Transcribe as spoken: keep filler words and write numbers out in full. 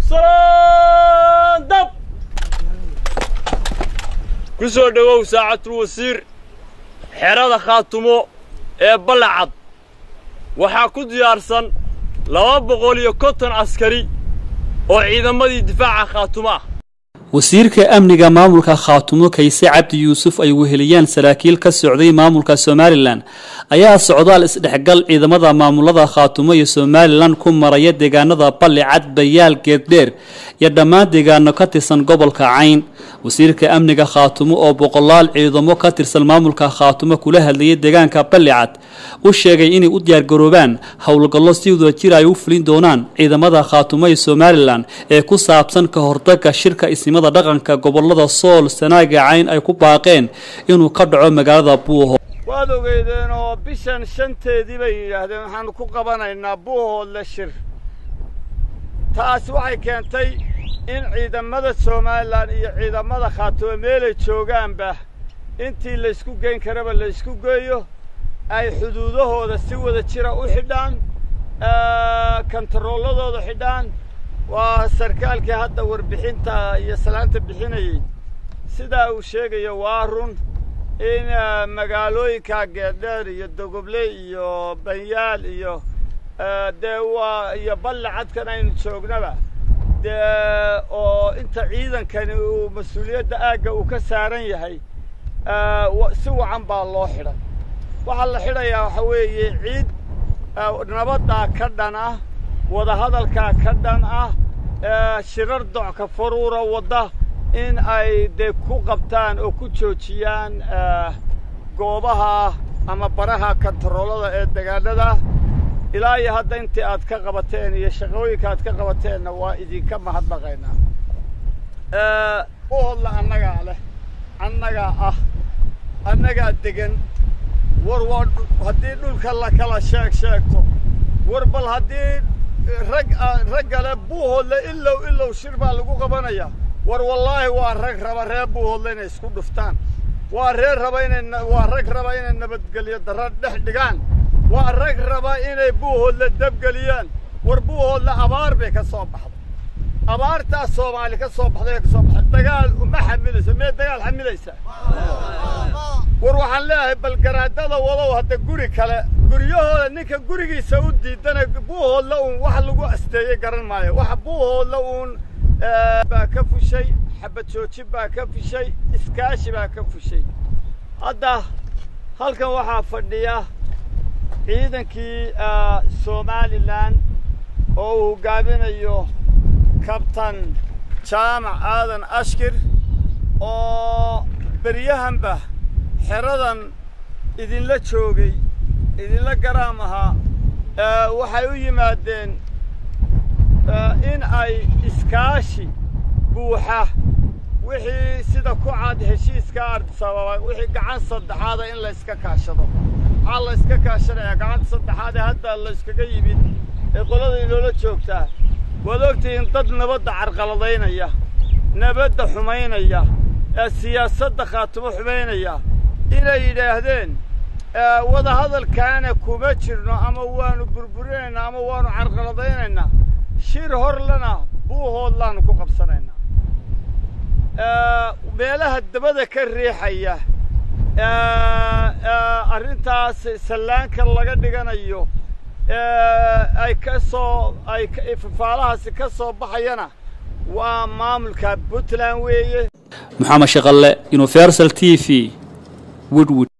صندب كسو دغو ساعة الوزير حرادة خاتمو ee balacad waxaa ku diyaarsan laba boqol iyo konton askari oo ciidamadii difaaca Khaatumo ah wasiirka amniga maamulka Khaatumo Kayse Cabdi Yuusuf ay weheliyaan saraakiil ka socday maamulka Somaliland ayaa socdaal isdhexgal ciidamada maamulada Khaatumo iyo Somaliland ku maraya deegaanada Balacad Bayaal Geeddeer iyo dhammaan deegaano ka tirsan gobolka Cayn wasiirka amniga Khaatumo oo boqolaal ciidamo ka tirsan maamulka Khaatumo kula hadlayay deegaanka Balacad u sheegay inay u diyaar garoobaan hawlgallo si wadajir ay u fulin doonaan ciidamada Khaatumo iyo Somaliland ee ku saabsan ka hortagga shirka ismada dhaqanka gobolada Sool Sanaag Cayn ay ku baaqeen inuu ka dhaco magaalada Buuho waad ogeydeen oo bishan shanteedii bay yiraahdeen waxaan ku qabanaynaa Buuho la shir taas waxay keentay in ciidamada Somaliland iyo ciidamada Khaatumo meel ay joogaanba intii la isku geyn karaba la isku geeyo ay xuduudahooda si wada jira u xidhaan ee kantarooladooda xidhaan waa sarkaalkii hadda warbixinta iyo salaanta bixinayay sida uu sheegayo waa run in magaalooyinka Geeddeer iyo Dogoble iyo Bayaal iyo deewa iyo Balacad aynu joognaba de oo inta ciidankani uu mas'uuliyadda aaga uu ka saaran yahay si wacan baa loo xidhay waxa la xidhayaa waxa weeye ciid nabadda ka dhan ah wada hadalka ka dhan ah shirar docka faruura wada in ay de ku qabtaan oo ku joojiyaan goobaha ama baraha kantaroolada ee deegaanada ilaa iyo hadda intii aad ka qabateen iyo shaqooyinka aad ka qabateen waa idinka mahadnaqaynaa ee oo la annaga leh annaga ah annaga degan war war hadii dhulka la kala sheeg sheegto war bal hadii rag ragale Buuho la illow illow shir baa lagu qabanaya war wallahi waa rag raba reer Buuho inay isku dhuftaan waa reer raba inay waa rag raba inay nabadgeliyo darad dhex dhigaan waa rag raba inay Buuho la dabgaliyaan war Buuho la abaar bay ka soo baxday abaarta Soomaali ka soo baxday ka soo baxday dagaal uma xamilaysa ma dagaal xamilaysa war waxaan leeyahay bal garaadada wadaw hadda guri kale guriyahooda ninka gurigiisa u diidana Buuho la uun wax lagu asteeyay garan maayo wax Buuho la uun baa ka fushay xabad joojin baa ka fushay iskaashi baa ka fushay hadda halkan waxaa fadhiya ciidankii Somaliland oo uu gaabinayo kabtan Jaamac Aadan Ashkir oo bariyahanba xeradan idin la joogay idin la garaamaha ee waxay u yimaadeen in ay iskaashi buuxa wixii sida ku cad heshiiska Addis-Ababa wixii gacan saddexaad in la iska kaashado hal la iska kaashanaya gacan saddexaad hadda la iskaga yimid ee qolada inoola joogta wadogtiin dad nabadda carqaladaynaya nabadda xumaynaya ee siyaasadda Khaatumo xumaynaya inay yiraahdeen wada hadalkaana kuma jirno ama waanu burburinayna ama waanu carqaladaynayna shir horlana Buuho laan ku qabsanayna ee meelaha dabada ka riixaya ee arintaas salaanka laga dhiganayo ee ay ka soo ay faalahaas ka soo baxayana waa maamulka Puntland weeye Maxamed Shaqalle Universal T V Woodwood